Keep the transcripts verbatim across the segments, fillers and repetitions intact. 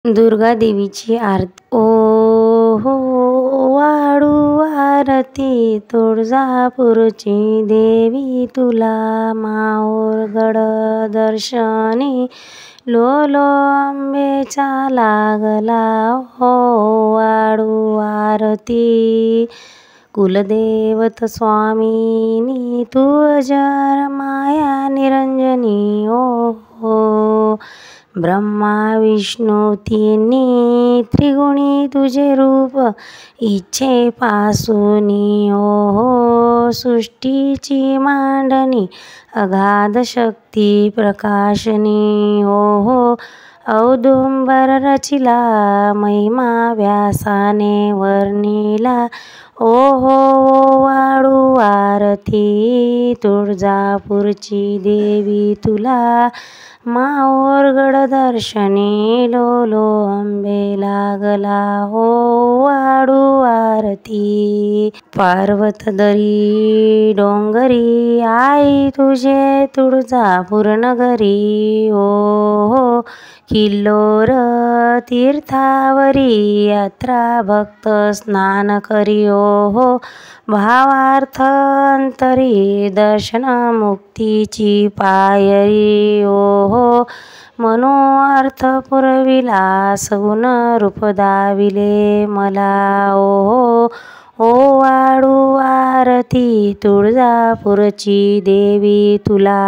दुर्गा देवीची आरती. ओ हो वाढू आरती तुळजापूरची देवी तुला, माहुरगड दर्शनी लो लो अंबेचा लागला हो. वाढू आरती कुलदेवत स्वामिनी तू अजर माया निरंजनी ओ हो. ब्रह्मा विष्णू तिन्ही त्रिगुणी तुझे रूप इच्छे पासूनी ओ हो. सृष्टीची मांडणी अगाध शक्ती प्रकाशनी ओ हो. औदुंबर रचिला महिमा व्यासाने वर्णिला ओ हो. वाढू आरती तुळजापूरची देवी तुला, माहुरगड दर्शनी लो लो अंबे लागला हो. वाढू आरती पर्वतदरी डोंगरी आई तुझे तुळजापूर नगरी ओ हो. किल्लोर तीर्थावरी यात्रा भक्त स्नान करी ओ हो. भावार्थ अंतरी दर्शन मुक्तीची पायरी ओ हो. मनोअर्थ पुरविला सगुण रूप दाविले मला ओ हो. ओ वाढू आरती तुळजापूरची देवी तुला,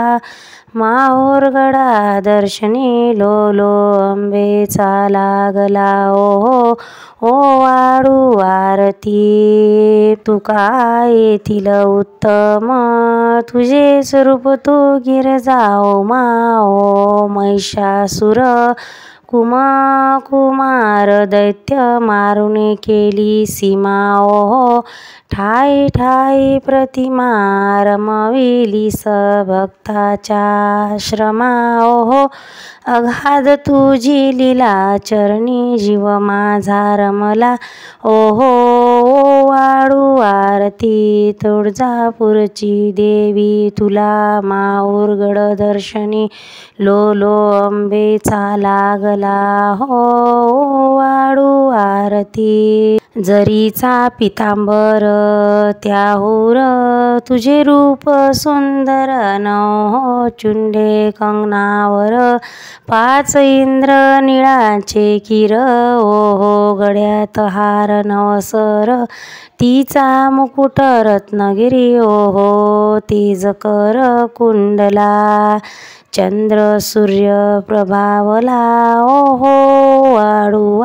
माहुरगडा दर्शनी लो लो अंबेचा लागला ओ हो. ओ वाढू आरती तुका येथील उत्तम तुझे स्वरूप तू गिरजाओ माओ. महिषासुर कुमा कुमार दैत्य मारून केली सीमा ओ हो. ठाई ठाई प्रतिमा रमविली भक्ताच्या श्रमा ओ हो. अगाध तुझी लीला चरणी जीव माझा रमला ओ हो. वाढू आरती तुळजापूरची देवी तुला, माहुरगड दर्शनी लो लो अंबेचा लागला हो. वाढू आरती जरीचा पितांबर त्याहूर तुझे रूप सुंदर नऊ चुंडे कंगनावर पाच इंद्र निळाचे किर ओ हो. गळ्यात हार नवसर तिचा मुकुट रत्नगिरी ओ हो. तेजकर कुंडला चंद्र सूर्य प्रभावला ओ हो. वाढू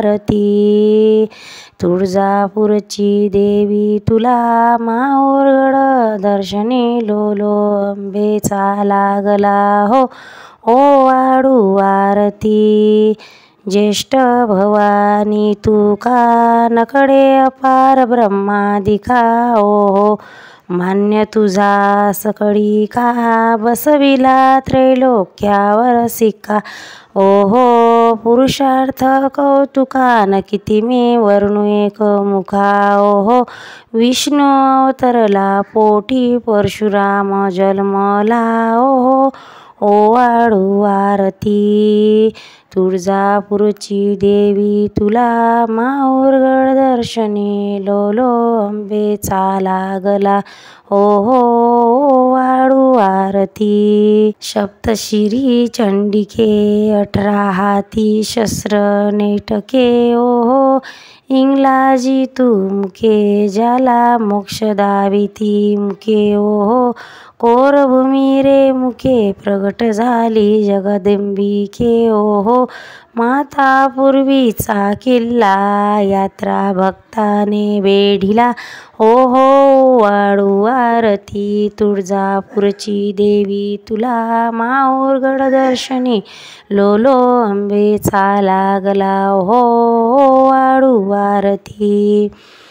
आरती तुळजापूरची देवी तुला, माहुरगड दर्शनी लो लो अंबेचा लागला हो. ओ वाढू आरती ज्येष्ठ भवानी तू का, नकडे अपार ब्रह्मादिका ओ हो. मान्य तुझा सकळी का, बसविला त्रैलोक्यावर सिक्का ओ हो. पुरुषार्थ कौतुकान किती मी वर्णू एक मुखा ओ हो. विष्णू अवतरला पोटी परशुराम जन्मला ओ हो. ओ वाढू आरती तुळजापूरची देवी तुला, माहुरगड दर्शनी लो लो अंबेचा लागला ओ हो. वाढू आरती सप्तशिरी चंडिके अठरा हाती शस्त्र नेटके ओ हो. इंगलाजी तू मुखे ज्याला मोक्ष दाविती मुखे ओ हो. कोरभूमी रे मुखे प्रगट झाली जगदंबिके ओ हो. माता पूर्वीचा किल्ला यात्रा भक्ताने वेढिला ओ हो. वाढू आरती तुळजापूरची देवी तुला, माहुरगड दर्शनी लो लो अंबेचा लागला हो. वाढू आरती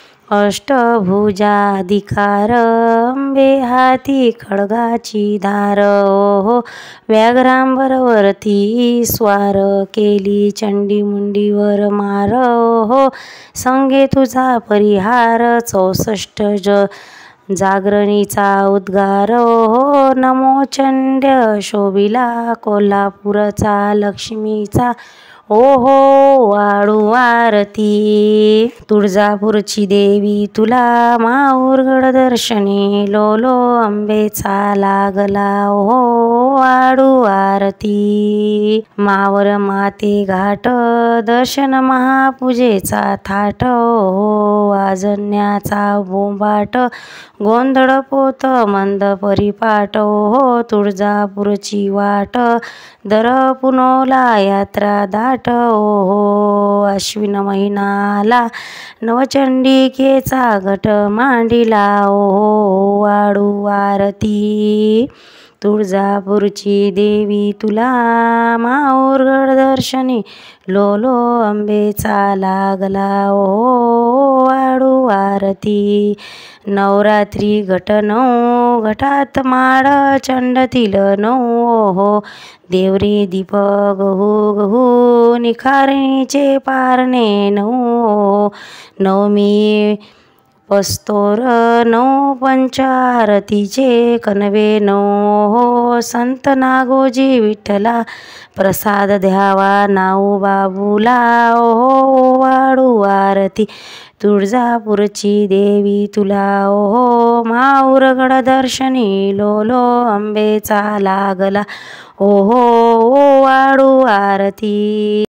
अष्टभुजाधिकार अंबे हाती खड्गाची धार ओ हो. व्याघ्रांबरवरती स्वार केली चंडी मुंडीवर मार ओ हो. संगे तुझा परिहार चौसष्ट ज जागरणीचा उद्गार हो. नमो चंड्य शोभिला कोल्हापूरचा लक्ष्मीचा ओहो वाळू आरती. तुळजापूरची देवी तुला माहूरगड दर्शनी, लोलो अंबेचा लागला ओहो वाळू आरती. मावर माते घाट दर्शन महापूजेचा थाट, ओहो वाजण्याचा बोंबाट गोंधळ पोत मंद परिपाट, ओहो तुळजापूरची वाट दर पुनोला यात्रा दाट, ओहो अश्विन महिनाला नवचंडिकेचा घट मांडिला, ओहो वाळू आरती. तुळजापूरची देवी तुला माहूरगड दर्शनी, लोलो अंबेचा लागला ओहो वाळू आरती. नवरात्री घट नऊ घटात माळ चंडतील नऊ, ओहो देवरे दीप गहू गहू निखारणीचे पारणे नऊ. नवमी पस्तोर नऊ पंचारतीचे कणवे नऊ, हो संत नागोजी विठ्ठला प्रसाद द्यावा नाऊ बाबूला, ओहो वाळू आरती. तुळजापूरची देवी तुला ओहो माहूरगड दर्शनी, लोलो अंबेचा लागला ओहो वाळू आरती.